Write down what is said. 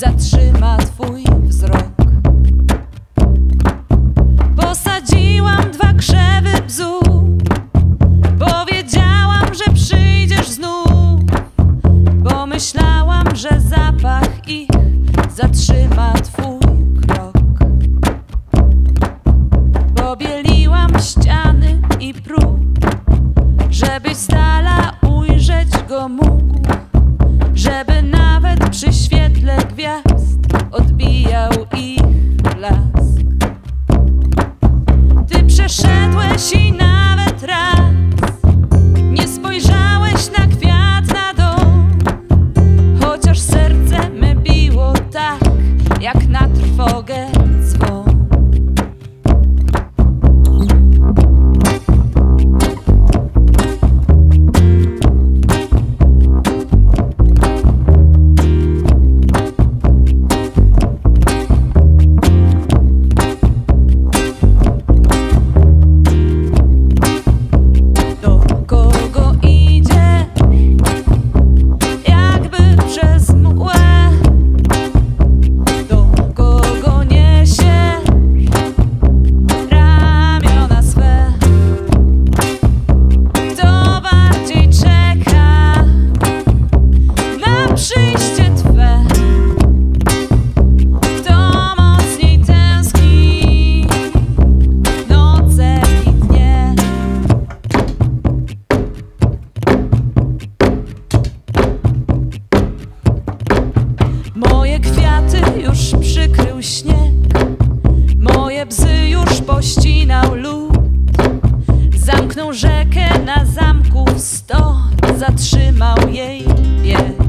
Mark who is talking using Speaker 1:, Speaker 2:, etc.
Speaker 1: zatrzyma twój wzrok. Posadziłam 2 krzewy bzu, bo wiedziałam, że przyjdziesz znów, bo myślałam, że zapach ich zatrzyma twój krok. Pobieliłam ściany i próg, żebyś z dala ujrzeć go mógł, żeby nawet przy świetle gwiazd odbijał ich blask. Ty przeszedłeś i nawet raz nie spojrzałeś na kwiat na dom, chociaż serce me biło tak, jak na trwogę dzwon. Przyjście Twe, kto mocniej tęskni noce i dnie. Moje kwiaty już przykrył śnieg, moje bzy już pościnał lód, zamknął rzekę na zamku 100, zatrzymał jej bieg.